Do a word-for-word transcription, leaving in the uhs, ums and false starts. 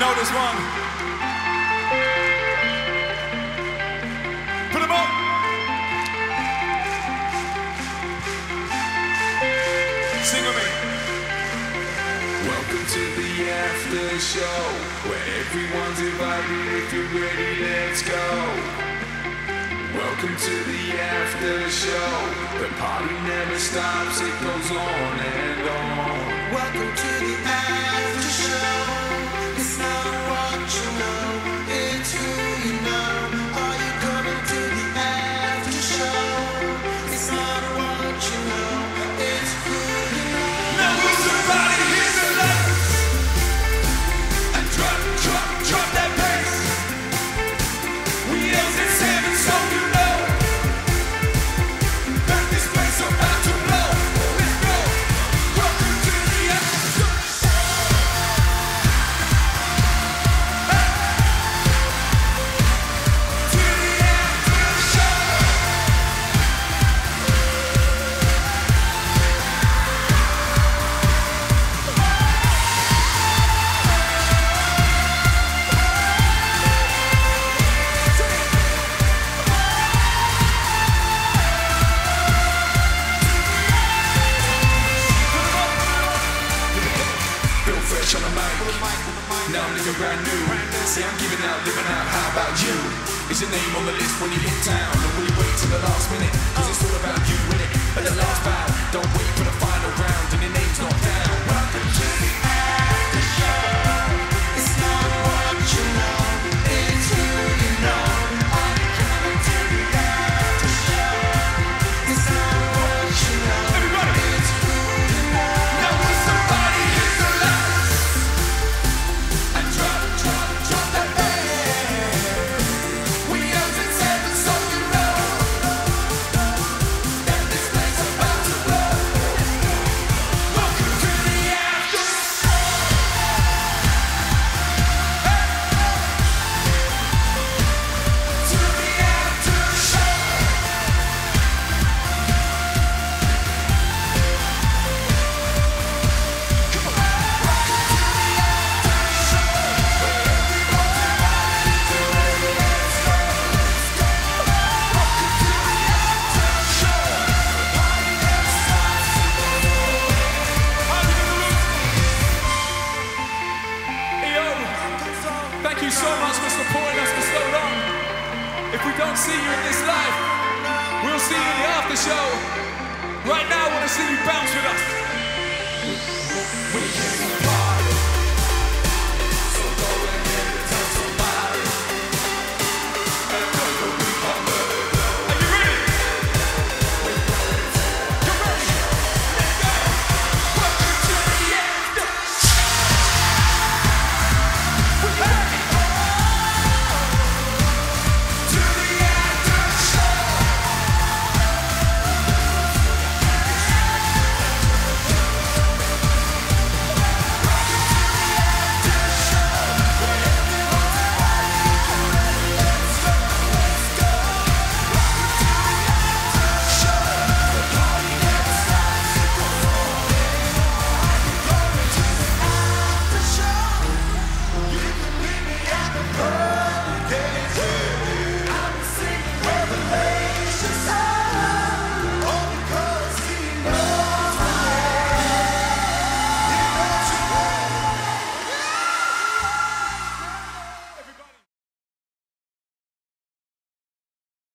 know this one. Put 'em up. Sing with me. Welcome to the after show, where everyone's invited. If you're ready, let's go. Welcome to the after show. The party never stops, it goes on and on. Welcome to the after show. It's not what you know, it's who you know. Are you coming to the after show? It's not what you know, it's who you know. Now move somebody, hit the lights And drop, drop, drop that bass. We else at seven, so you know That this place about to blow. Let's go. Welcome to the after show. To the after show. Feel fresh on the mic. Now I'm living brand new. Say I'm giving out, living out. How about you? Is your name on the list when you hit town? Or will you wait till the last minute? Cause it's all about you, innit? At the last bow, don't wait for the final round and your name's not down. Welcome to the after show. It's not what you know, it's who you know. Are you coming to the after show? It's not what you know, Everybody. it's who you know. Now will somebody hit the lights and drop, drop, drop that bass. We out at seven, so you know that this place about to blow. Welcome to the after show. To the after show. Yo, thank you so much for supporting us for so long. If we don't see you in this life, we'll see you in the after show. Right now, I want to see you bounce with us. We came